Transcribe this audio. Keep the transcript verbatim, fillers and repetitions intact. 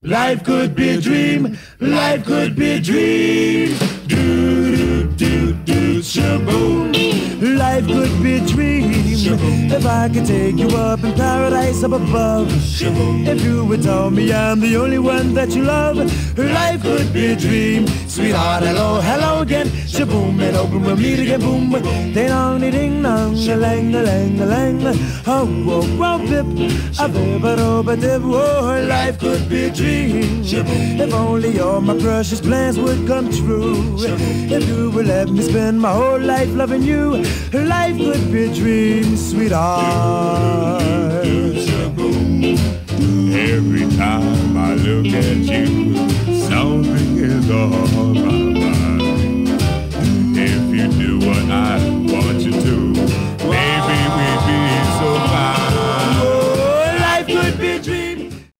Life could be a dream, life could be a dream. Do, do, do, do, shaboom. Life could be a dream. Shaboom. If I could take you up in paradise up above. Shaboom. If you would tell me I'm the only one that you love. Life could be a dream. Sweetheart, hello, hello again. Shaboom, and open we'll meet again. Boom, ding dong, ding dong, a lang, a lang, a lang. Oh, whoa, whoa, bip, a bip, a do, a dip. Oh, life could be a dream. If only all my precious plans would come true. If you would let me spend my whole life loving you. Life could be a dream, sweetheart. Every time I look at you, something is alright.